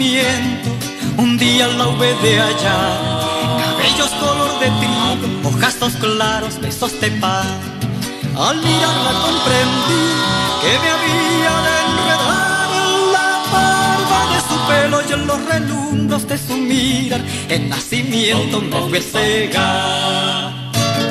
nacimiento un día la hube de hallar, cabellos color de trigo, ojazos claros, besos de paz. Al mirarla comprendí que me había de enredar en la barba de su pelo y en los relumbros de su mirar. El nacimiento me fue a cegar.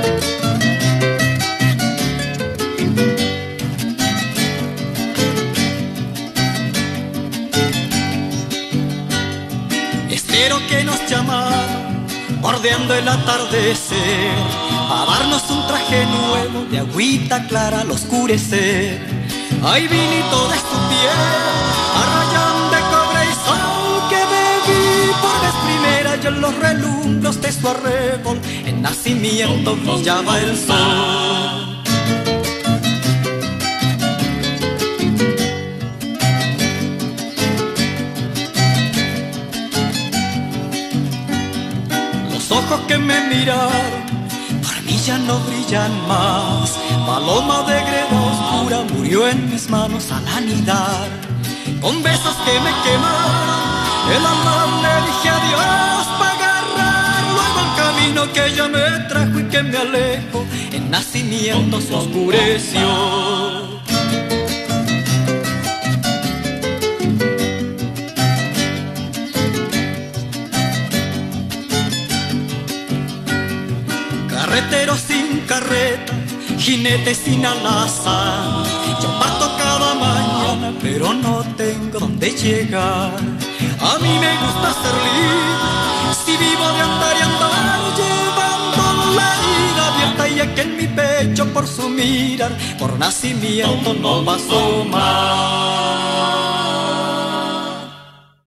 Espero que nos llamaron bordeando el atardecer, a darnos un traje nuevo de agüita clara al oscurecer. Ay, vinito de su piel, a rayón de cobre y sal, que bebí por vez primera y en los relumbros de su arrebol en nacimiento brillaba el sol. Los ojos que me miraron por mí ya no brillan más. Paloma de greda oscura murió en mis manos al anidar. Con besos que me quemaron, el alma le dije adiós para agarrar luego el camino que ella me trajo y que me alejo. El nacimiento se oscureció. Carretero sin carreta, jinete sin alazán. Yo parto cada mañana, pero no tengo dónde llegar. A mí me gusta ser libre, si vivo de andar y andar, llevando la vida abierta y aquí en mi pecho por su mirar, por nacimiento no pasó más.